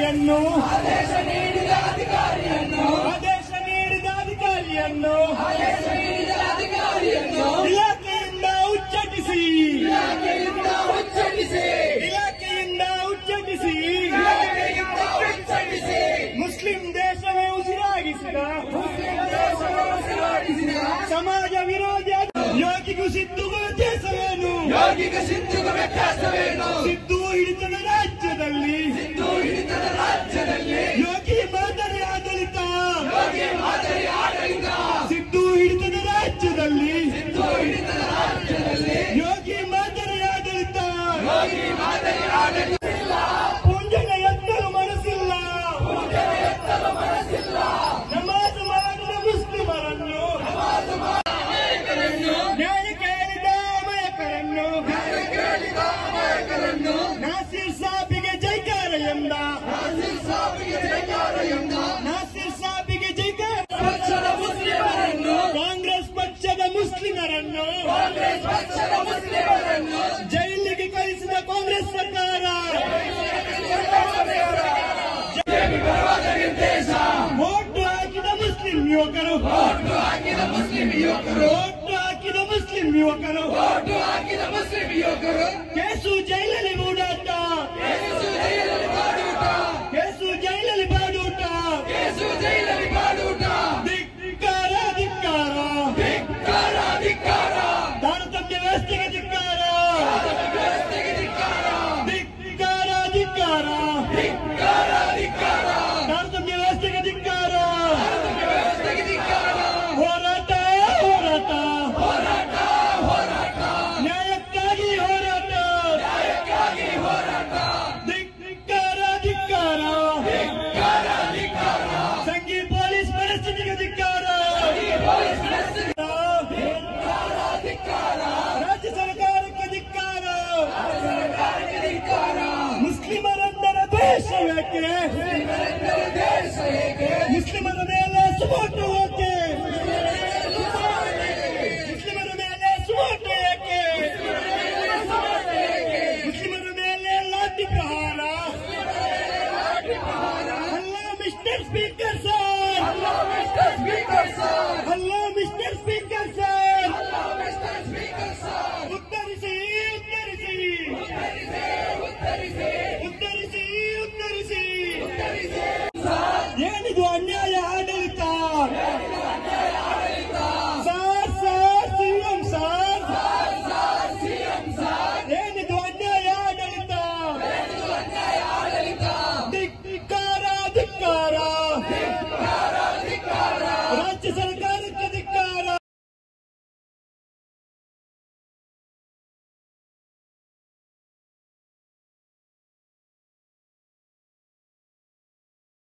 ಇಲಾಖೆಯಿಂದ ಉಚ್ಚಟಿಸಿ ಮುಸ್ಲಿಂ ದೇಶವೇ ಉಸಿರಾಗಿಸಿದ ಸಮಾಜ ವಿರೋಧಿ ಯೋಗಿಗೂ ಸಿದ್ದುಗೂ ವ್ಯತ್ಯಾಸವೇನು? ಸಿದ್ದು ಹಿಡಿತದ ರಾಜ್ಯದಲ್ಲಿ ಯೋಗಿ ಮಾದರಿ ಆಡಳಿತ. ಸಿದ್ದು ಹಿಡಿತದ ರಾಜ್ಯದಲ್ಲಿ ಯೋಗಿ ಮಾದರಿ ಆಡಳಿತ. ಪುಂಜನ ಎತ್ತಲು ಮನಸ್ಸಿಲ್ಲ. ನಮಾಜ್ ಮಾಡಿದ ಮುಸ್ಲಿಮರನ್ನು ನ್ಯಾಯ ಕೇಳಿದ ಅಮಾಯಕರನ್ನು ನಾಸಿರ್ ಸಾಬಿಗೆ ಜೈಕಾರ ಎಂದ. ನಾಸಿರ್ ಸಾಬಿಗೆ ಜೈಕಾರ. ಕಾಂಗ್ರೆಸ್ ಪಕ್ಷದ ಮುಸ್ಲಿಮರನ್ನು ಜೈಲಿಗೆ ಕಳಿಸಿದ ಕಾಂಗ್ರೆಸ್ ಸರ್ಕಾರ. ವೋಟ್ ಹಾಕಿದ ಮುಸ್ಲಿಂ ಯುವಕರು. ಕೇಸು ಜೈಲಲ್ಲಿ ಓಡಾಟ. ಕೇಸು ಜೈಲಲ್ಲಿ ಬಾಡೂಟ. ಧಿಕ್ಕಾರ ಧಿಕ್ಕಾರ. ತಾರತಮ್ಯ ವ್ಯವಸ್ಥೆಗೆ ಧಿಕ್ಕಾರ. ಧಿಕ್ಕಾರ ಧಿಕ್ಕಾರ. ತಾರತಮ್ಯ ವ್ಯವಸ್ಥೆಗೆ ಧಿಕ್ಕಾರ. ಹೋರಾಟ ನ್ಯಾಯಕ್ಕಾಗಿ ಹೋರಾಟ. ಧಿಕ್ಕಾರ ಧಿಕ್ಕಾರ. ಸಂಘಿ ಪೊಲೀಸ್ ಪರಿಸ್ಥಿತಿಗೆ ಧಿಕ್ಕಾರ. ರಾಜ್ಯ ಸರ್ಕಾರಕ್ಕೆ ಧಿಕ್ಕಾರ. ಮುಸ್ಲಿಮರೆಂದರ ದೇಶ ಏಕೆ? ಮುಸ್ಲಿಮರ ಮೇಲೆ ಸುಮೋಟು ಏಕೆ? ಮುಸ್ಲಿಮರ ಮೇಲೆ ಸುಮೋಟು ಏಕೆ? ಮುಸ್ಲಿಮರ ಮೇಲೆ ಲಾಠಿ ಪ್ರಹಾರ. Hello mister speaker sir. Hello mister speaker sir. ಉತ್ತರಿಸಿ. ಏನಿದು ಅನ್ಯಾಯ ಆಡಳಿತ? Sir CM sir. ಏನಿದು ಅನ್ಯಾಯ ಆಡಳಿತ? ಧಿಕ್ಕಾರ ಧಿಕ್ಕಾರ. ರಾಜ್ಯ ಸರ್ಕಾರ